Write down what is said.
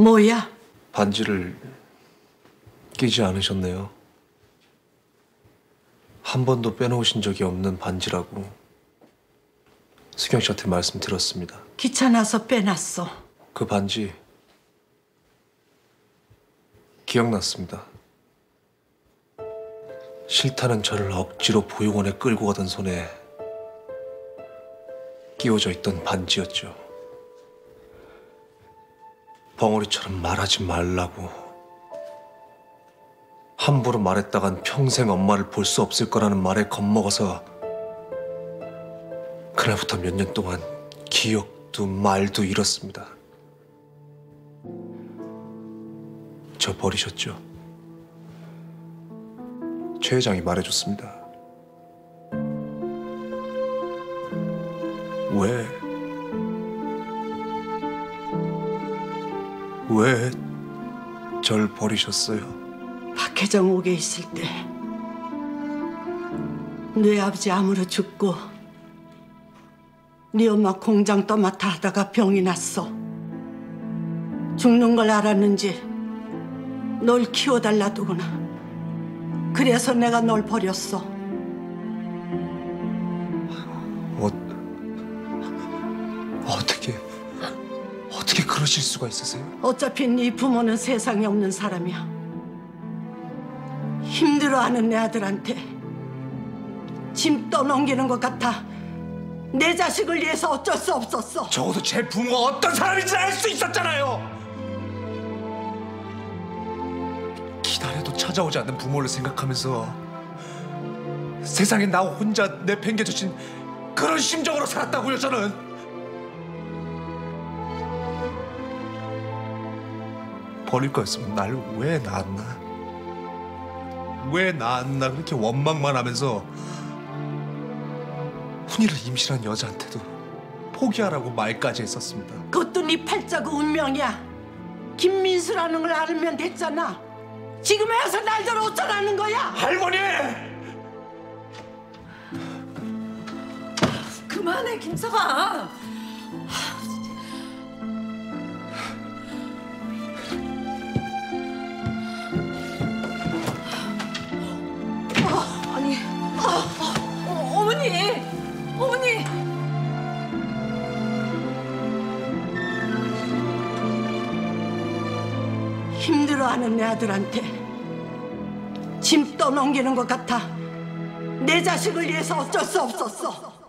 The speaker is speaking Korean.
뭐야? 반지를 끼지 않으셨네요. 한 번도 빼놓으신 적이 없는 반지라고 수경 씨한테 말씀드렸습니다. 귀찮아서 빼놨어. 그 반지 기억났습니다. 싫다는 저를 억지로 보육원에 끌고 가던 손에 끼워져 있던 반지였죠. 벙어리처럼 말하지 말라고 함부로 말했다간 평생 엄마를 볼 수 없을 거라는 말에 겁먹어서 그날부터 몇 년 동안 기억도 말도 잃었습니다. 저 버리셨죠? 최 회장이 말해줬습니다. 왜 절 버리셨어요? 박혜정 옥에 있을 때 네 아버지 암으로 죽고 네 엄마 공장 떠맡아 하다가 병이 났어. 죽는 걸 알았는지 널 키워달라더구나. 그래서 내가 널 버렸어. 어떻게 그러실 수가 있으세요? 어차피 네 부모는 세상에 없는 사람이야. 힘들어하는 내 아들한테 짐 떠넘기는 것 같아. 내 자식을 위해서 어쩔 수 없었어. 적어도 제 부모가 어떤 사람인지 알 수 있었잖아요. 기다려도 찾아오지 않는 부모를 생각하면서 세상에 나 혼자 내팽개쳐진 그런 심정으로 살았다고요, 저는. 버릴 거였으면 날 왜 낳았나? 왜 낳았나 그렇게 원망만 하면서 훈이를 임신한 여자한테도 포기하라고 말까지 했었습니다. 그것도 네 팔자고 운명이야. 김민수라는 걸 알면 됐잖아. 지금 와서 날더러 어쩌라는 거야? 할머니! 그만해, 김서방. 아니, 어머니! 어머니! 힘들어하는 내 아들한테 짐 떠넘기는 것 같아. 내 자식을 위해서 어쩔 수 없었어.